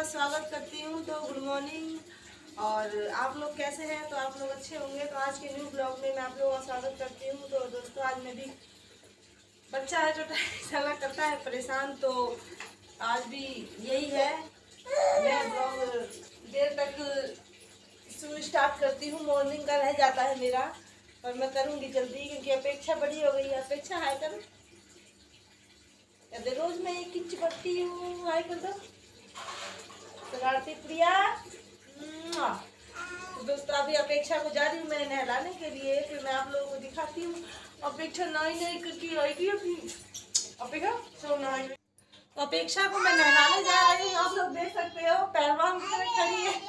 स्वागत करती हूँ। तो गुड मॉर्निंग। और आप लोग कैसे हैं? तो आप लोग अच्छे होंगे। तो आज के न्यू ब्लॉग में मैं आप लोगों का स्वागत करती हूँ। तो दोस्तों, आज मैं भी बच्चा है जो साला करता है परेशान, तो आज भी यही है। मैं ब्लॉग देर तक शुरू स्टार्ट करती हूँ। मॉर्निंग का रह जाता है मेरा, पर मैं करूँगी जल्दी क्योंकि अपेक्षा बड़ी हो गई है। अपेक्षा हाय कर, रोज मैं एक किच बट्टी हूँ। हाय कर दो शरारती प्रिया। तो दोस्तों, अभी अपेक्षा को जा रही हूँ मैं नहलाने के लिए, फिर मैं आप लोगों को दिखाती हूँ। अपेक्षा नहीं करके आएगी अभी। अपेक्षा सो नहीं। तो अपेक्षा को मैं नहलाने जा रही हूँ। आप लोग देख सकते हो पहलवान की तरह खड़ी है।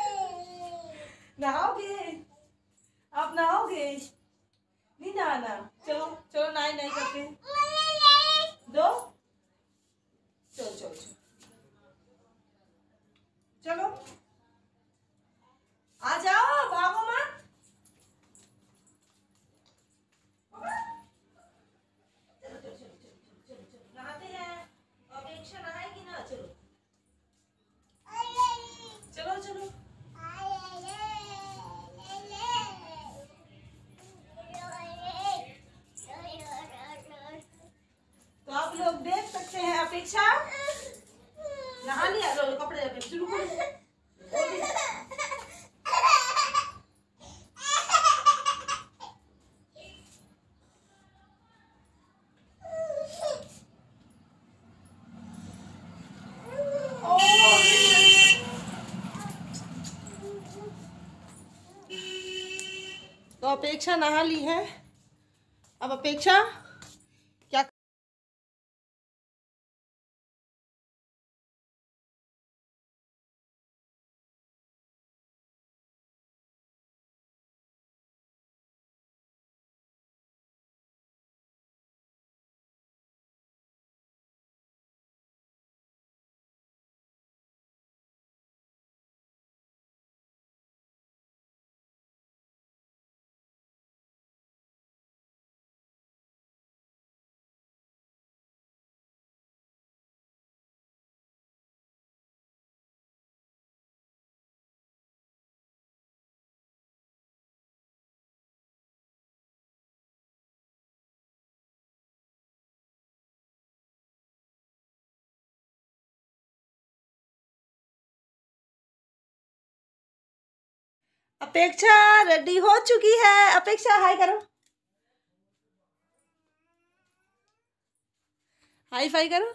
नहाओगे? आप नहाओगे? नहीं नहाना? चलो चलो, नाई नहीं करते दो। चलो चलो चलो चलो, आ जाओ, भागो मत। नहाते हैं। अपेक्षा नहाएगी ना? चलो चलो चलो। तो आप लोग देख सकते हैं अपेक्षा नहा लिया। लो कपड़े रखे शुरू करो। तो अपेक्षा नहा ली है। अब अपेक्षा क्या? अपेक्षा रेडी हो चुकी है। अपेक्षा हाय करो, हाई फाई करो।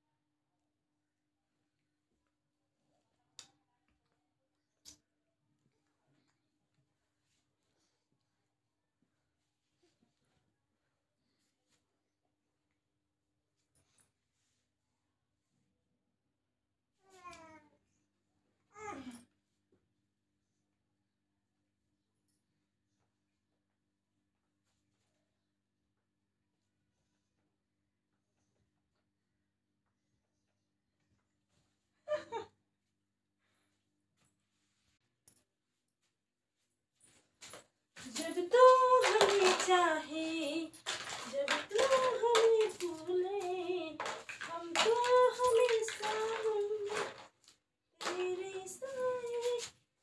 जब तू हमें चाहे, जब तू हमें भूले, हम तो हमेशा होंगे तेरे साए।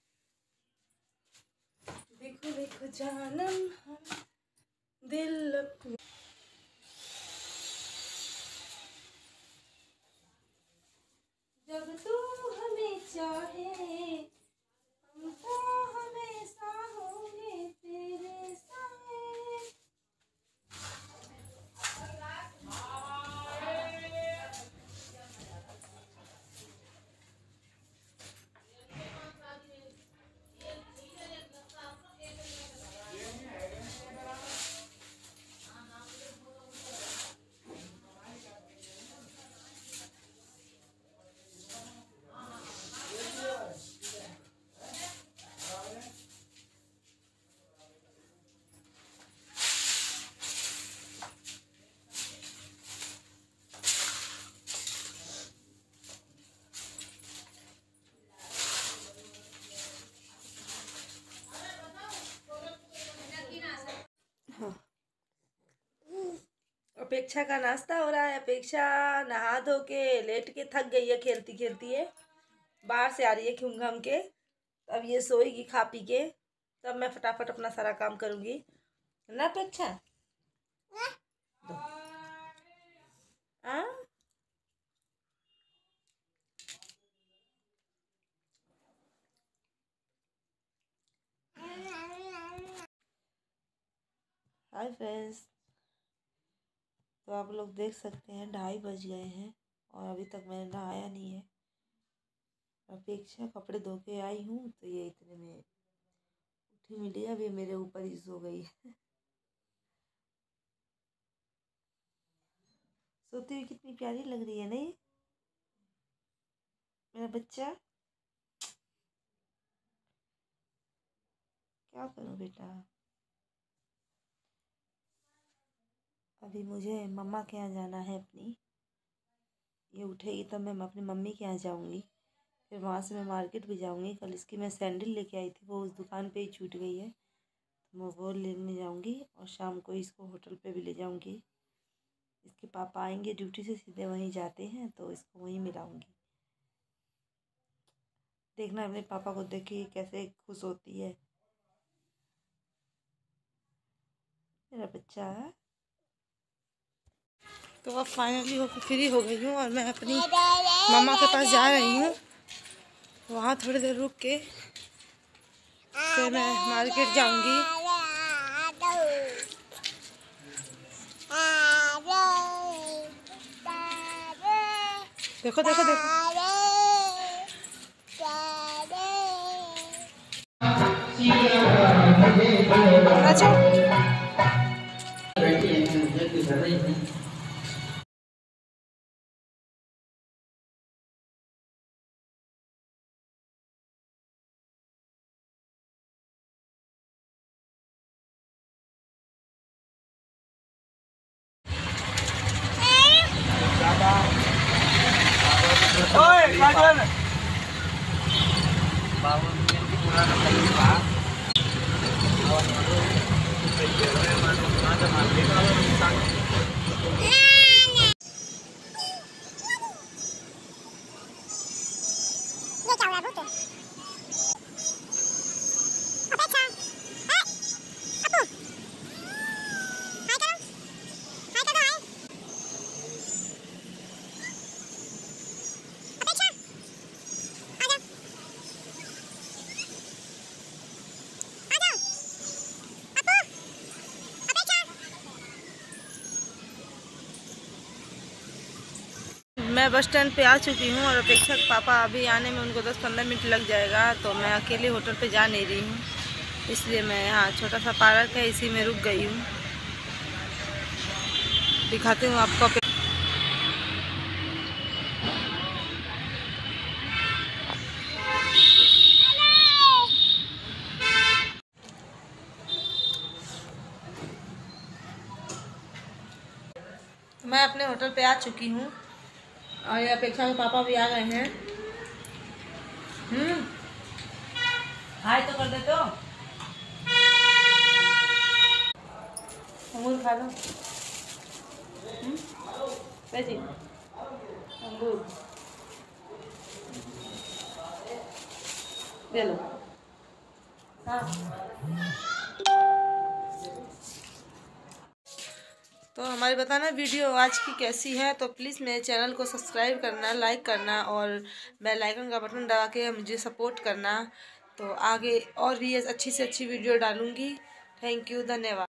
देखो देखो जानम हम दिल अपने। जब तू हमें चाहे, हम तो हमेशा होंगे तेरे साए। अपेक्षा का नाश्ता हो रहा है। अपेक्षा नहा धो के लेट के थक गई है, खेलती खेलती है। बाहर से आ रही है घूम घाम के। अब ये सोएगी खा पी के, तब मैं फटाफट अपना सारा काम करूँगी ना। पे अच्छा हाय फ्रेंड्स, तो आप लोग देख सकते हैं 2:30 बज गए हैं और अभी तक मैंने नहाया नहीं है। अपेक्षा कपड़े धो के आई हूँ तो ये इतने में उठी मिली, अभी मेरे ऊपर ही सो गई है। सोती हुई कितनी प्यारी लग रही है नहीं मेरा बच्चा। क्या करूँ बेटा, अभी मुझे मम्मा के यहाँ जाना है अपनी। ये उठेगी तब मैं अपनी मम्मी के यहाँ जाऊँगी, फिर वहाँ से मैं मार्केट भी जाऊँगी। कल इसकी मैं सैंडल लेके आई थी, वो उस दुकान पे ही छूट गई है, तो मैं वो लेने जाऊँगी और शाम को इसको होटल पे भी ले जाऊँगी। इसके पापा आएंगे ड्यूटी से, सीधे वहीं जाते हैं, तो इसको वहीं मिलाऊँगी। देखना अपने पापा को देख के कैसे खुश होती है मेरा बच्चा। तो अब फाइनली होकर फ्री हो गई हूँ और मैं अपनी मम्मा के पास जा रही हूँ। वहाँ थोड़ी देर रुक के फिर मैं मार्केट जाऊँगी। देखो देखो देखो, अच्छा मैं बस स्टैंड पे आ चुकी हूँ और अपेक्षा के पापा अभी आने में उनको 10-15 मिनट लग जाएगा। तो मैं अकेले होटल पे जा नहीं रही हूँ, इसलिए मैं यहाँ छोटा सा पार्क है इसी में रुक गई हूँ। दिखाती हूँ आपको। मैं अपने होटल पे आ चुकी हूँ और ये अपेक्षा के पापा भी आ गए हैं। हाय तो कर देते हो, अंगूर खा लो। जी अंगूर ले लो। हाँ तो हमारी बताना वीडियो आज की कैसी है, तो प्लीज़ मेरे चैनल को सब्सक्राइब करना, लाइक करना और बेल आइकन का बटन दबा के मुझे सपोर्ट करना। तो आगे और भी अच्छी से अच्छी वीडियो डालूँगी। थैंक यू, धन्यवाद।